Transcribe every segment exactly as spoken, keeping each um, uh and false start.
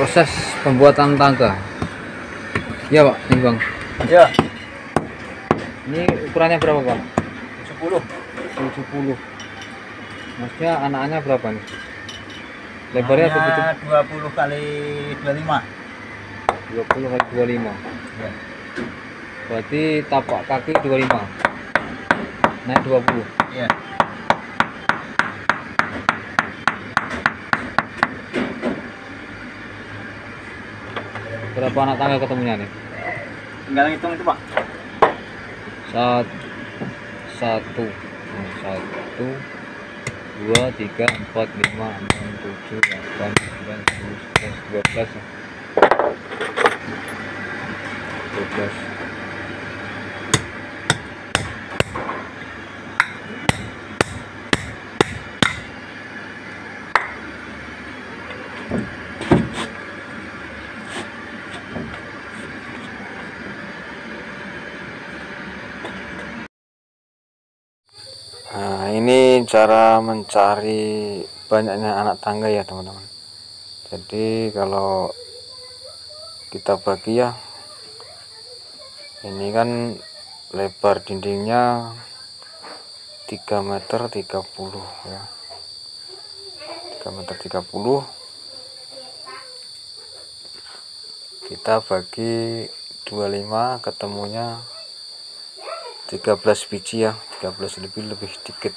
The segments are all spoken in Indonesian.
proses pembuatan tangga. Ya Pak, ini Bang. Ya. Ini ukurannya berapa Bang? tujuh puluh. tujuh puluh. Maksudnya anak-anaknya berapa nih? Lebarnya Hanya dua puluh kali dua puluh lima. dua puluh kali dua puluh lima. Ya. Berarti tapak kaki dua puluh lima. Naik dua puluh. Ya. Berapa anak tangga ketemunya nih? Tinggal hitung itu, Pak. Sat, satu, satu, dua, tiga, empat, lima, enam, tujuh, delapan, sembilan, sepuluh, sebelas, dua belas, dua belas. Nah, ini cara mencari banyaknya anak tangga ya teman-teman. Jadi kalau kita bagi ya, ini kan lebar dindingnya tiga meter tiga puluh ya, tiga meter tiga puluh. Kita bagi dua puluh lima, ketemunya tiga belas biji ya, tiga belas lebih lebih dikit.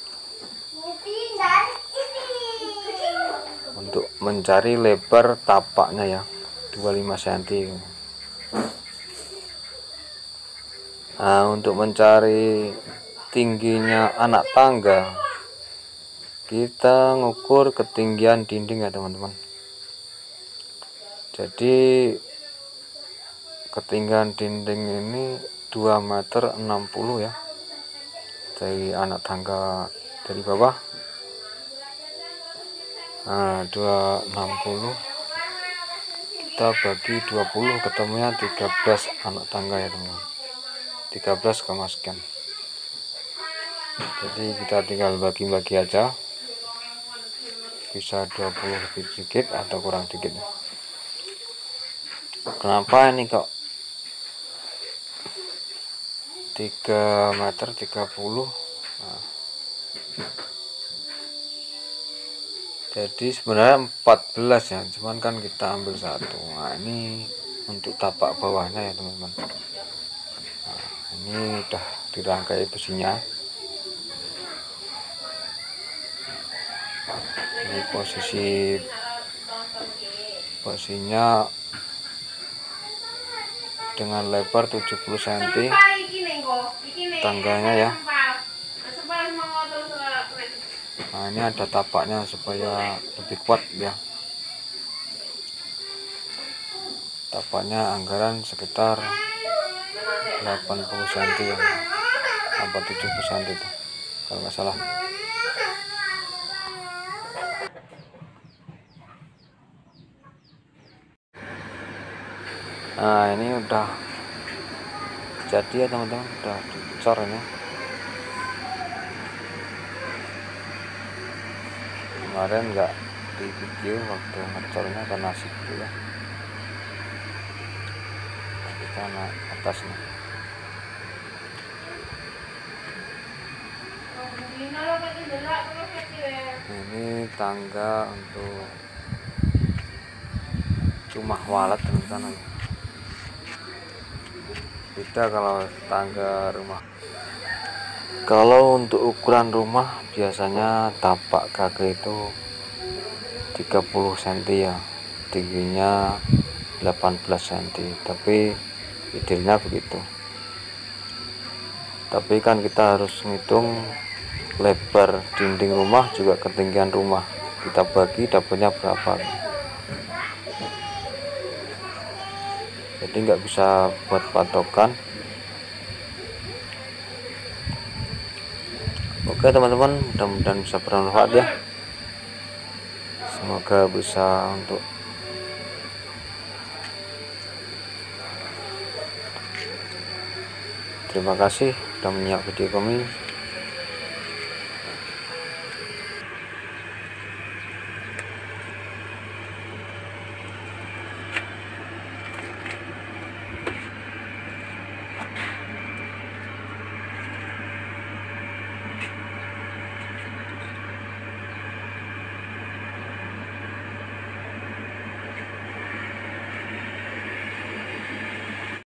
Untuk mencari lebar tapaknya ya, dua puluh lima sentimeter. Nah, untuk mencari tingginya anak tangga, kita ngukur ketinggian dinding ya teman-teman. Jadi ketinggian dinding ini dua meter enam puluh ya, dari anak tangga dari bawah. Nah, dua meter enam puluh kita bagi dua puluh, ketemunya tiga belas anak tangga ya teman-teman, tiga belas koma sekian. Jadi kita tinggal bagi-bagi aja, bisa dua puluh lebih sedikit atau kurang dikit. Kenapa ini kok tiga meter tiga puluh? Nah, jadi sebenarnya empat belas ya, cuman kan kita ambil satu. Nah, ini untuk tapak bawahnya ya teman-teman. Nah, ini udah dirangkai besinya. Ini posisi posisinya dengan lebar tujuh puluh sentimeter tangganya ya. Nah, ini ada tapaknya supaya lebih kuat ya. Tapaknya anggaran sekitar delapan puluh sentimeter ya, sampai tujuh puluh sentimeter itu kalau nggak salah. Nah, ini udah jadi ya teman-teman, udah dicor ini. Kemarin nggak di video waktu ngecornya karena sibuk ya. Kita naik atas nih. Ini tangga untuk rumah walet teman-teman. Beda kalau tangga rumah. Kalau untuk ukuran rumah biasanya tapak kaki itu tiga puluh sentimeter ya, tingginya delapan belas sentimeter, tapi idealnya begitu. Tapi kan kita harus ngitung lebar dinding rumah juga ketinggian rumah, kita bagi dapatnya berapa. Jadi nggak bisa buat patokan. Oke teman-teman, mudah-mudahan bisa bermanfaat ya. Semoga bisa untuk terima kasih sudah menyimak video kami.